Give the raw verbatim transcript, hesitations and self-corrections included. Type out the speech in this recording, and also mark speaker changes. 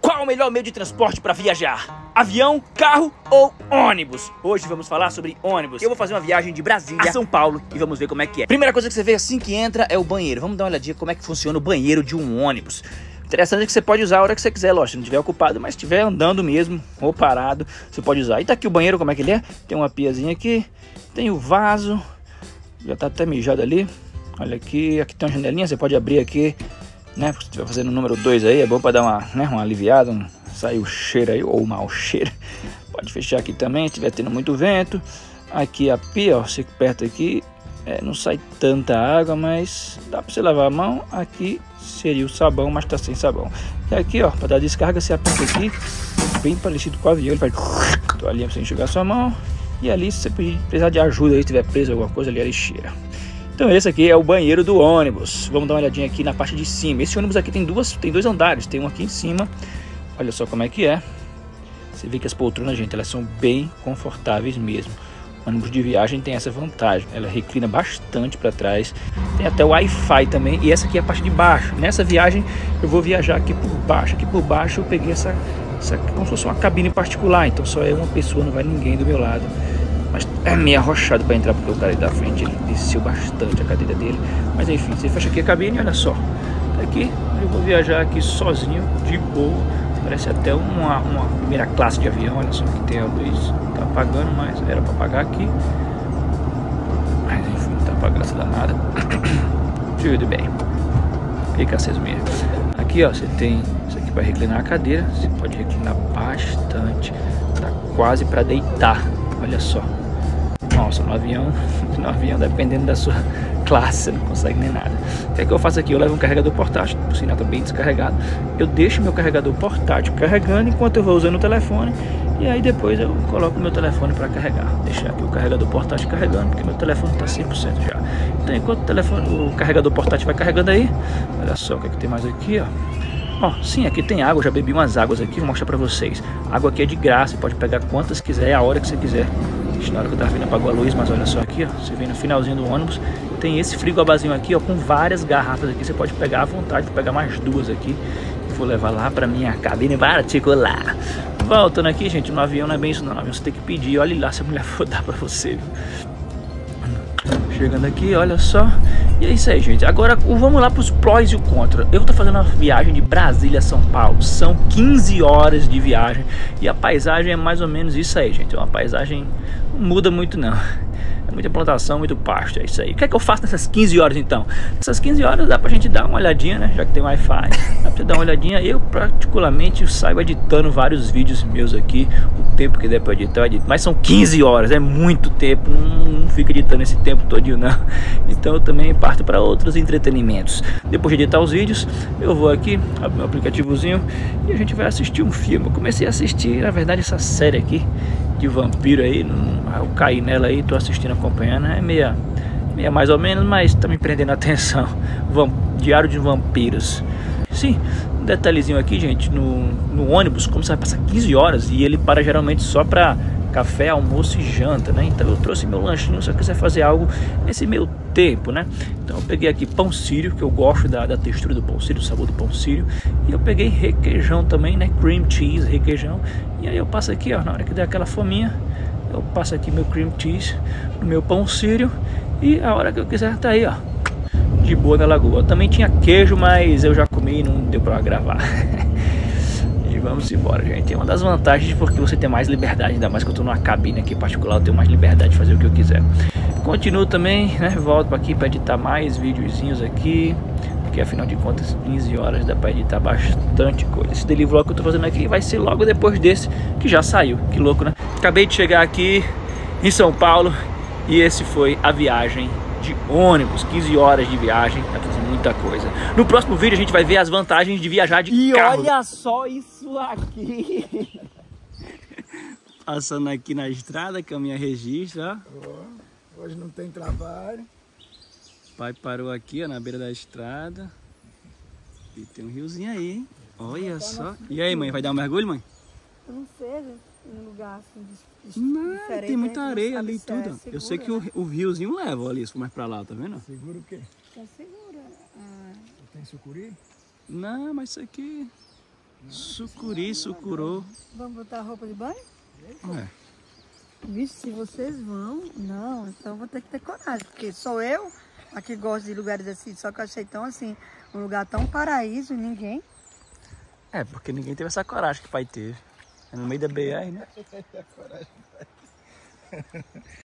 Speaker 1: Qual o melhor meio de transporte para viajar? Avião, carro ou ônibus? Hoje vamos falar sobre ônibus. Eu vou fazer uma viagem de Brasília a São Paulo e vamos ver como é que é. Primeira coisa que você vê assim que entra é o banheiro. Vamos dar uma olhadinha como é que funciona o banheiro de um ônibus. Interessante é que você pode usar a hora que você quiser, lógico, se não estiver ocupado, mas se estiver andando mesmo ou parado, você pode usar. E tá aqui o banheiro, como é que ele é? Tem uma piazinha aqui, tem o vaso, já tá até mijado ali. Olha aqui, aqui tem uma janelinha, você pode abrir aqui, né? Se estiver fazendo o número dois aí, é bom para dar uma, né, uma aliviada, um, sair o cheiro aí, ou o mau cheiro. Pode fechar aqui também, se estiver tendo muito vento. Aqui a pia, ó, você aperta aqui, é, não sai tanta água, mas dá para você lavar a mão. Aqui seria o sabão, mas tá sem sabão. E aqui, ó, para dar descarga, você aperta aqui, bem parecido com o avião, ele faz ali para você enxugar sua mão. E ali, se você precisar de ajuda, aí, se tiver preso alguma coisa, ali a lixeira. Então esse aqui é o banheiro do ônibus. Vamos dar uma olhadinha aqui na parte de cima. Esse ônibus aqui tem duas, tem dois andares, tem um aqui em cima. Olha só como é que é. Você vê que as poltronas, gente, elas são bem confortáveis mesmo. O ônibus de viagem tem essa vantagem, ela reclina bastante para trás. Tem até o Wi-Fi também. E essa aqui é a parte de baixo. Nessa viagem eu vou viajar aqui por baixo. Aqui por baixo eu peguei essa, essa como se fosse uma cabine particular. Então só é uma pessoa, não vai ninguém do meu lado. Mas é meio arrochado para entrar, porque o cara aí da frente ele desceu bastante a cadeira dele. Mas enfim, você fecha aqui a cabine e olha só. Aqui eu vou viajar aqui sozinho, de boa. Parece até uma, uma primeira classe de avião. Olha só que tem a luz. Tá apagando, mas era para apagar aqui. Mas enfim, não tá apagando essa danada. Tudo bem. Fica aceso mesmo. Aqui ó, você tem isso aqui para reclinar a cadeira. Você pode reclinar bastante. Tá quase para deitar. Olha só. Nossa, no avião, no avião, dependendo da sua classe, você não consegue nem nada. O que é que eu faço aqui? Eu levo um carregador portátil, por sinal tá bem descarregado. Eu deixo meu carregador portátil carregando enquanto eu vou usando o telefone. E aí depois eu coloco o meu telefone para carregar. Deixar aqui o carregador portátil carregando, porque meu telefone está cem por cento já. Então enquanto o, telefone, o carregador portátil vai carregando aí, olha só o que é que tem mais aqui, ó. Ó, sim, aqui tem água, eu já bebi umas águas aqui, vou mostrar pra vocês. A água aqui é de graça, você pode pegar quantas quiser, a hora que você quiser. Na hora que eu tava vindo apagou a luz, mas olha só aqui, ó, você vem no finalzinho do ônibus, tem esse frigobazinho aqui, ó, com várias garrafas aqui, você pode pegar à vontade, vou pegar mais duas aqui e vou levar lá pra minha cabine particular. Voltando aqui, gente, no avião não é bem isso não, no avião você tem que pedir, olha lá se a mulher for dar pra você, viu? Chegando aqui, olha só. E é isso aí, gente. Agora vamos lá para os prós e o contra. Eu vou estar fazendo uma viagem de Brasília a São Paulo. São quinze horas de viagem. E a paisagem é mais ou menos isso aí, gente. É uma paisagem, não muda muito não. É muita plantação, muito pasto, é isso aí. O que é que eu faço nessas quinze horas então? Nessas quinze horas dá pra gente dar uma olhadinha, né? Já que tem Wi-Fi, dá pra dar uma olhadinha. Eu particularmente saio editando vários vídeos meus aqui. O tempo que der pra editar, eu edito. Mas são quinze horas, é muito tempo. Não, não fico editando esse tempo todinho não. Então eu também parto para outros entretenimentos. Depois de editar os vídeos, eu vou aqui, abro meu aplicativozinho e a gente vai assistir um filme. Eu comecei a assistir, na verdade, essa série aqui de vampiro aí, eu caí nela aí, tô assistindo, acompanhando, é meia, meia mais ou menos, mas tá me prendendo a atenção. Vamp, Diário de Vampiros. Sim, um detalhezinho aqui, gente, no, no ônibus, como você vai passar quinze horas e ele para geralmente só pra café, almoço e janta, né? Então eu trouxe meu lanchinho se eu quiser fazer algo nesse meio tempo, né? Então eu peguei aqui pão sírio, que eu gosto da, da textura do pão sírio, do sabor do pão sírio. E eu peguei requeijão também, né? Cream cheese, requeijão. E aí eu passo aqui, ó, na hora que der aquela fominha, eu passo aqui meu cream cheese no meu pão sírio. E a hora que eu quiser tá aí, ó, de boa na lagoa. Também tinha queijo, mas eu já comi e não deu pra gravar. E vamos embora, gente. É uma das vantagens porque você tem mais liberdade, ainda mais que eu tô numa cabine aqui particular, eu tenho mais liberdade de fazer o que eu quiser. Continuo também, né? Volto aqui para editar mais videozinhos aqui, porque afinal de contas quinze horas dá para editar bastante coisa. Esse daily vlog que eu tô fazendo aqui vai ser logo depois desse que já saiu. Que louco, né? Acabei de chegar aqui em São Paulo e esse foi a viagem de ônibus, quinze horas de viagem, vai fazer muita coisa. No próximo vídeo a gente vai ver as vantagens de viajar de
Speaker 2: e
Speaker 1: carro.
Speaker 2: E olha só isso aqui. Passando aqui na estrada, caminha registra, ó.
Speaker 3: Oh, hoje não tem trabalho.
Speaker 2: Pai parou aqui, ó, na beira da estrada. E tem um riozinho aí, hein? Olha só. E aí, mãe, vai dar um mergulho, mãe?
Speaker 4: Eu não sei, um lugar assim de,
Speaker 2: não,
Speaker 4: diferente.
Speaker 2: Tem muita areia ali e tudo.
Speaker 4: É segura,
Speaker 2: eu sei que
Speaker 4: né?
Speaker 2: o, o riozinho leva ali, se for mais pra lá, tá vendo?
Speaker 3: Segura o quê?
Speaker 4: Tá segura. Ah.
Speaker 3: Tem sucuri?
Speaker 2: Não, mas isso aqui... Sucuri, sucurô.
Speaker 4: Vamos botar a roupa de banho?
Speaker 2: É.
Speaker 4: Vixe, se vocês vão, não, então eu vou ter que ter coragem, porque sou eu a que gosto de lugares assim, só que eu achei tão assim, um lugar tão paraíso e ninguém.
Speaker 2: É, porque ninguém teve essa coragem que o pai teve. É no meio da B R, né?